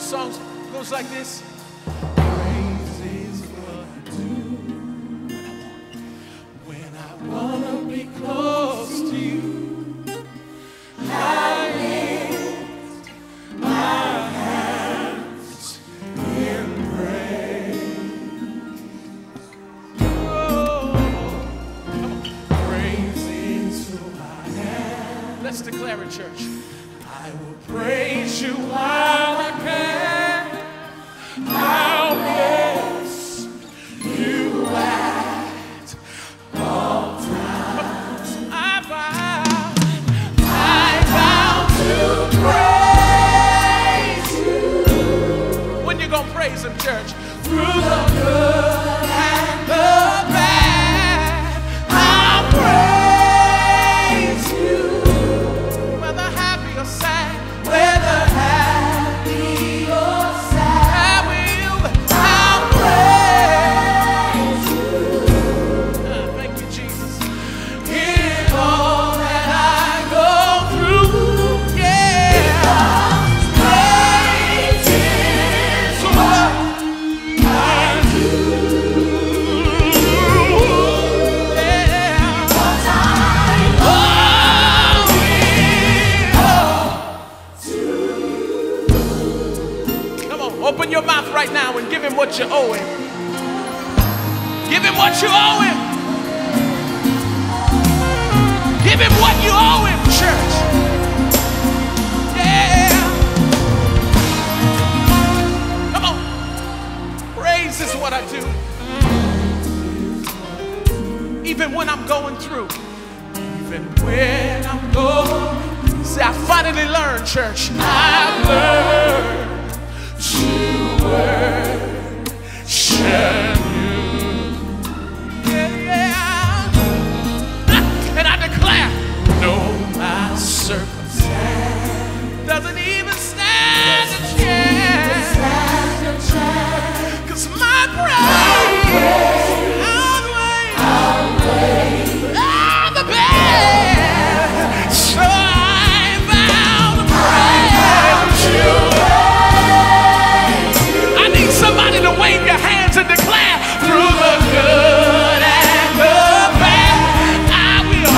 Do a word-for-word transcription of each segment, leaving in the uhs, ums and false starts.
song goes like this. Praise is what I do when I wanna be close to you. I lift my hands in praise. Oh, Praise is who I am. let's declare it, church. I will praise you while I can. I'll bless you at all times. I vow, I vow to praise you when you gonna praise him, church? through the good and the bad. I'll praise you Whether happy or sad, whether happy or sad. I will. I'll praise you Uh, thank you, Jesus. in all that I go through. Yeah. Praise is what I do. Yeah. 'Cause I owe it all to you. Come on, open your mouth right now and give him what you owe him. Give him what you owe him. Give him what you owe him, church. Yeah. Come on. Praise is what I do. Even when I'm going through. Even when I'm going, See, I finally learned, church. I've learned to worship you. Yeah, yeah. And I declare, No, my circumstance doesn't even stand a chance. stand a chance. 'Cause my praise outweighs all the bad. So I vow to praise you. I need somebody to wave your hands and declare, through the good and the bad, I will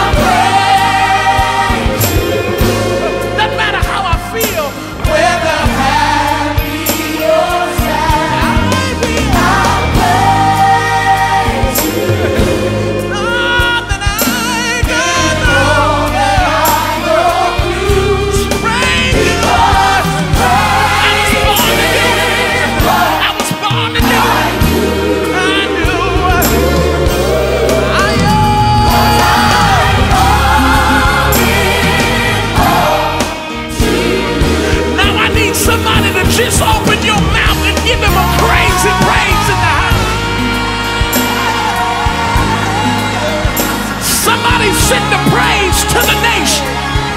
praise you. Doesn't matter how I feel, Whether happy or sad, I will. I'll praise you. All that I go All that I go through, praise you. because I was born to do it. I was born to do it. I knew. I Now I need somebody to just open your mouth and give him a crazy praise in the house. Somebody send the praise to the nation.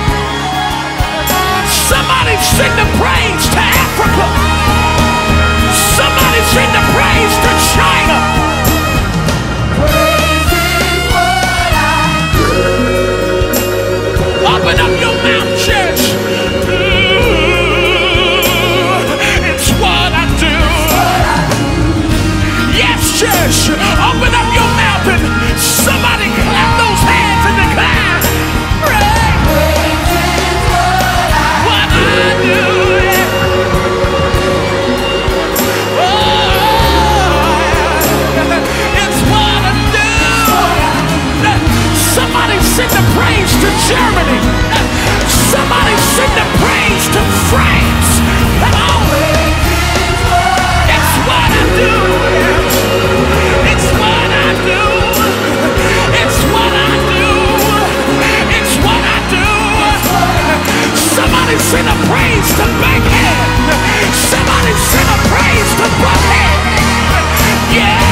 Somebody send the praise to Africa. Somebody send the praise to China. praise is what I do. Open up your mouth, church. It's what I do. Yes, church. Open up your mouth and somebody clap those hands and declare, praise Praise is what I what I do. Oh, it's what I do. Somebody send the praise to Germany. Somebody send the praise to France. Come on. It's what I do. It's what I do. It's what I do. It's what I do. Somebody send a praise to Bankhead. Somebody send a praise to Buckhead. Yeah.